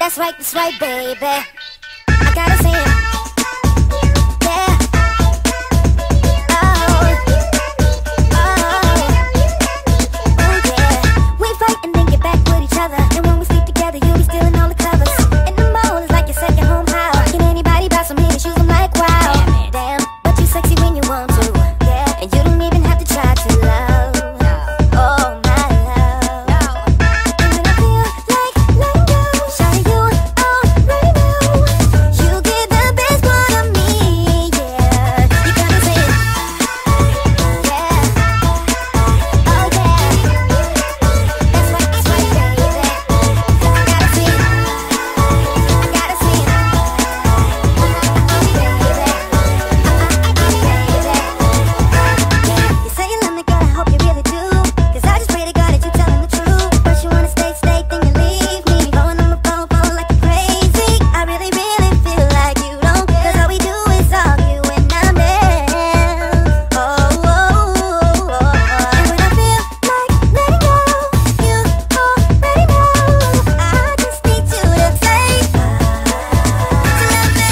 That's right, baby. I gotta say it. Yeah. Oh, yeah. We fight and then get back with each other. And when we sleep together, you'll be stealing all the covers. In the mall, it's like your second home house. Can anybody buy some heat shoes? I'm like, wow. Damn, but you sexy when you want to. Yeah, and you don't even have to try to love. Oh, my love. And when I feel like letting go, shawty, you already know. You get the best part of me, yeah. You gotta say it. Yeah. Oh, yeah. That's right, baby. I gotta see it. I gotta see it. You say you love me, girl, I hope you really do. 'Cause I just pray to God that you telling the truth. First you wanna stay, then you leave me. Blowing on my phone like crazy. I really feel like you don't. 'Cause all we do is argue when I'm there. Oh, and when I feel like letting go, you already know. I just need you to say to love me.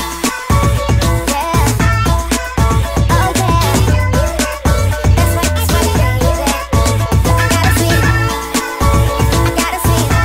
Yeah. Oh, yeah. That's right, baby. I gotta see it. I gotta see it.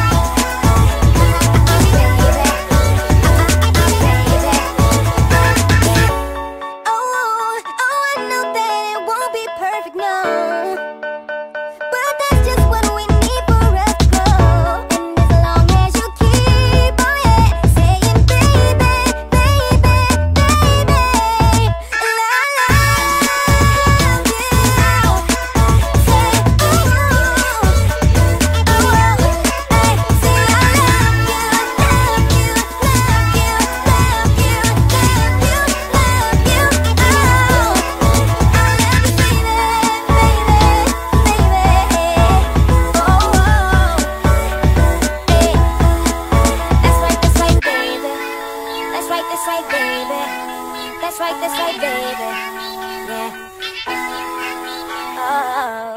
Oh, I know that it won't be perfect, no. But that's just what we need for us to grow. And as long as you keep on, saying, baby, baby, baby, and I love you. Say, ooh, hey, say I love you, love you, love you, love you, love you, love you. Oh, I love you, baby, baby, baby. That's right, baby. That's right, baby. That's right, baby. Yeah. Oh.